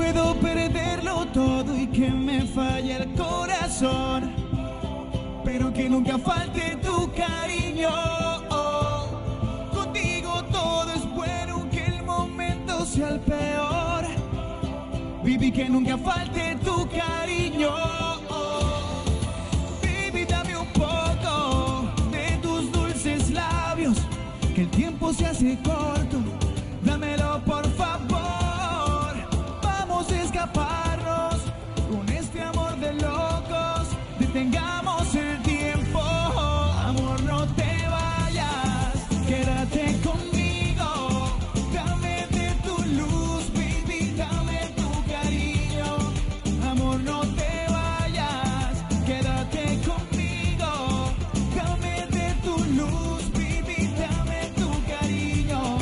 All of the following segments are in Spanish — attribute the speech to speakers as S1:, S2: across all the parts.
S1: Puedo perderlo todo y que me falle el corazón, pero que nunca falte tu cariño. Contigo todo es bueno, aunque el momento sea el peor. Baby, que nunca falte tu cariño. Baby, dame un poco de tus dulces labios, que el tiempo se hace corto. Dámelo por favor. Vamos a escaparnos con este amor de locos. Detengamos el tiempo. Amor, no te vayas, quédate conmigo. Dame de tu luz, baby, dame tu cariño. Amor, no te vayas, quédate conmigo. Dame de tu luz, baby, dame tu cariño.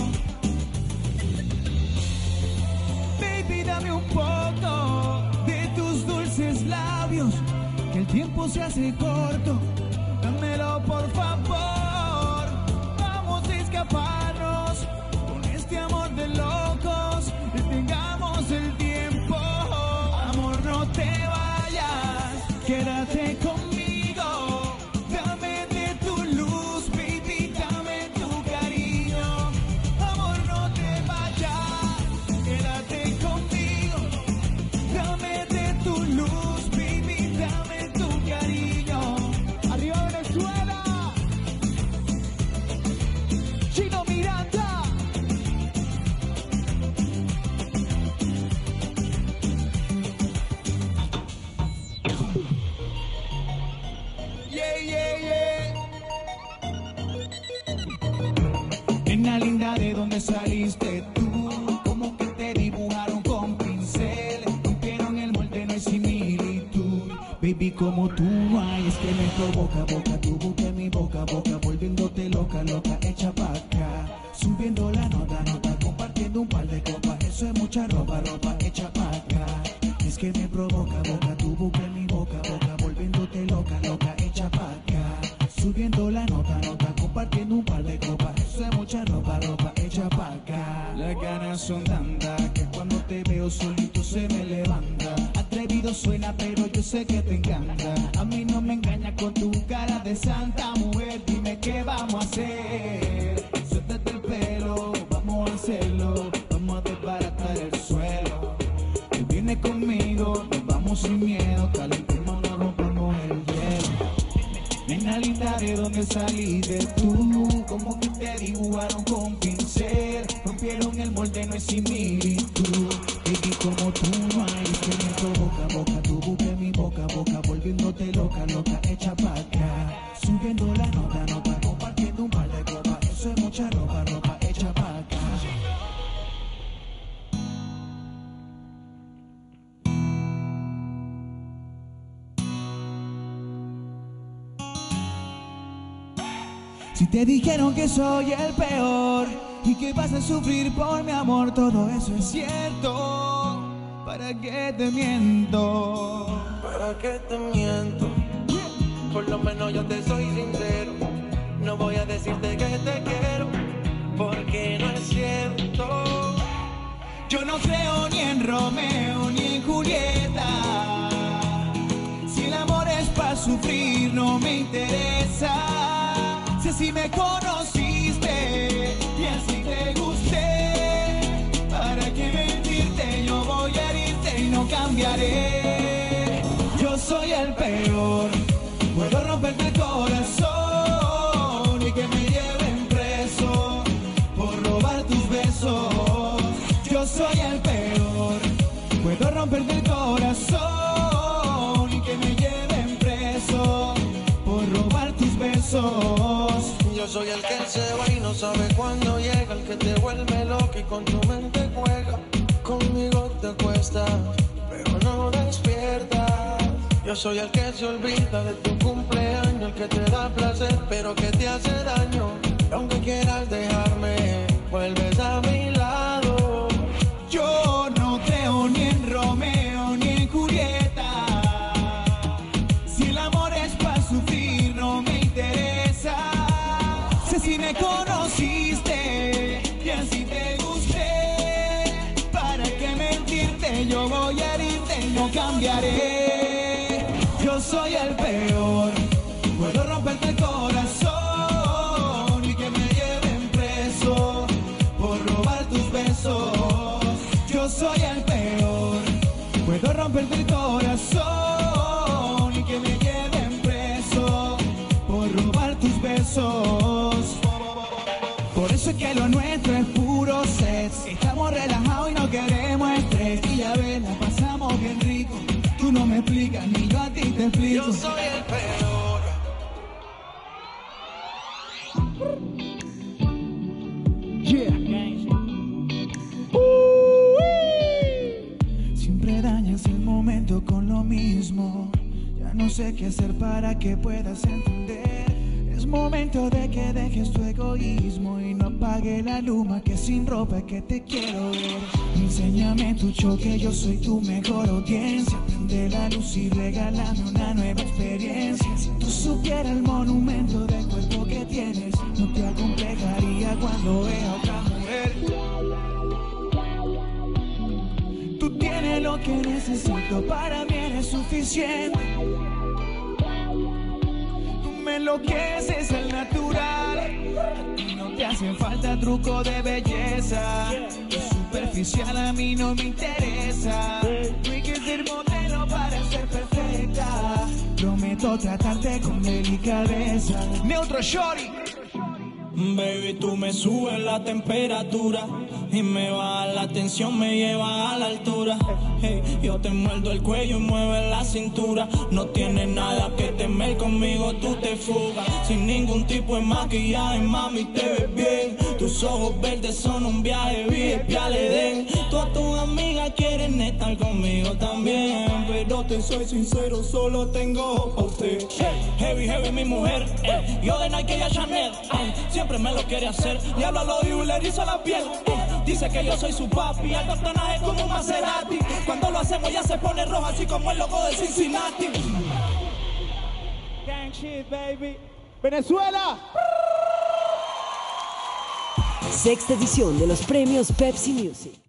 S1: Baby, dame un poco de tus dulces labios, que el tiempo se hace corto. Dámelo por favor. Vamos a escaparnos con este amor de locos. Detengamos el tiempo. Amor, no te vayas, quédate conmigo. Dame de tu luz, baby, dame tu cariño. Amor, no te vayas, quédate conmigo. Dame de tu luz, baby, dame tu cariño. ¡Arriba Venezuela! Chino Miranda. Yeah, yeah, yeah. Nena linda, ¿de dónde saliste tú? Como que te dibujaron con pinceles, rompieron el molde, no hay similitud. Baby, como tú no hay, es que me provoca boca, tu boca en mi boca, boca, volviéndote loca, loca, echa pa' acá. Subiendo la nota, nota, compartiendo un par de copas, eso es mucha ropa, ropa, echa pa' acá. Es que me provoca boca, tu boca en mi boca, boca, volviéndote loca, loca, echa pa' acá. Subiendo la nota, nota, compartiendo un par de copas, eso es mucha ropa, ropa, echa pa' acá. Las ganas son tantas que cuando te veo solito se me levanta. Atrevido suena, pero yo sé que te encanta. A mí no me engañas con tu cara de santa mujer, dime qué vamos a hacer. Suéltate el pelo, vamos a hacerlo, vamos a desbaratar el suelo. Tú vienes conmigo, nos vamos sin miedo, calentemos, no rompamos el hielo. Nena linda, ¿de dónde saliste tú? Como que te dibujaron con pincel, rompieron el molde, no hay similitud. Baby, como tú no hay, es que me provoca boca, tu boca en mi boca, boca, volviéndote loca, loca, echa pa' acá. Subiendo la nota, nota, compartiendo un par de copas, eso es mucha ropa, ropa, echa pa' acá. Si te dijeron que soy el peor y que vas a sufrir por mi amor, todo eso es cierto. ¿Para qué te miento?
S2: ¿Para qué te miento? Por lo menos yo te soy sincero. No voy a decirte que te quiero, porque no es cierto.
S1: Yo no creo ni en Romeo ni en Julieta. Si el amor es para sufrir, no me interesa. Si así me conociste y así te gusté, ¿para qué mentirte? Yo voy a herirte y no cambiaré. Yo soy el peor, puedo romperte el corazón y que me lleven preso por robar tus besos. Yo soy el peor, puedo romperte el corazón y que me lleven preso por robar tus besos.
S2: Yo soy el que se va y no sabe cuándo llega, el que te vuelve loco y con tu mente juega. Conmigo te cuesta, pero no despiertas. Yo soy el que se olvida de tu cumpleaños, el que te da placer, pero que te hace daño. Aunque quieras dejarme, vuelves a mi lado.
S1: Yo no creo ni en Romeo ni en Julieta. Si el amor es para sufrir, no me interesa. Si así me conociste y así te gusté, ¿para qué mentirte? Yo voy cambiaré. Yo soy el peor, puedo romperte el corazón y que me lleven preso por robar tus besos. Yo soy el peor, puedo romperte el corazón y que me lleven preso por robar tus besos. Por eso es que lo nuestro es puro sex. Estamos relajados y no queremos estrés. Y ya ves, la pasamos bien rico. Tú no me explicas, ni yo a ti te explico.
S2: Yo soy el peor.
S1: Siempre dañas el momento con lo mismo. Ya no sé qué hacer para que puedas entender. Es momento de que dejes tu egoísmo y no apague la luma, que sin ropa es que te quiero ver. Enséñame tu show, que yo soy tu mejor audiencia. Prende la luz y regálame una nueva experiencia. Si tú supieras el monumento de cuerpo que tienes, no te acomplejaría cuando vea a otra mujer. Tú tienes lo que necesito, para mí eres suficiente. Me enloqueces al natural. A ti no te hace falta truco de belleza. Lo superficial a mí no me interesa. No hay que ser modelo para ser perfecta. Prometo tratarte con delicadeza. Neutro Shorty.
S3: Baby, tú me subes la temperatura y me baja la tensión, me lleva a la altura. Hey, yo te muerdo el cuello y mueves la cintura. No tienes nada que temer, conmigo tú te fugas. Sin ningún tipo de maquillaje, mami, te ves bien. Tus ojos verdes son un viaje, VIP al Edén. Todas tus amigas quieren estar conmigo también, pero te soy sincero, solo tengo ojos pa' usted. Heavy, heavy mi mujer, yo de Nike y a Chanel. Siempre me lo quiere hacer, le hablo al oído y le erizo la piel. Dice que yo soy su papi, el personaje como un Maserati. Cuando lo hacemos ya se pone rojo, así como el logo de Cincinnati.
S4: Gang shit, baby. Venezuela.
S5: Sexta edición de los premios Pepsi Music.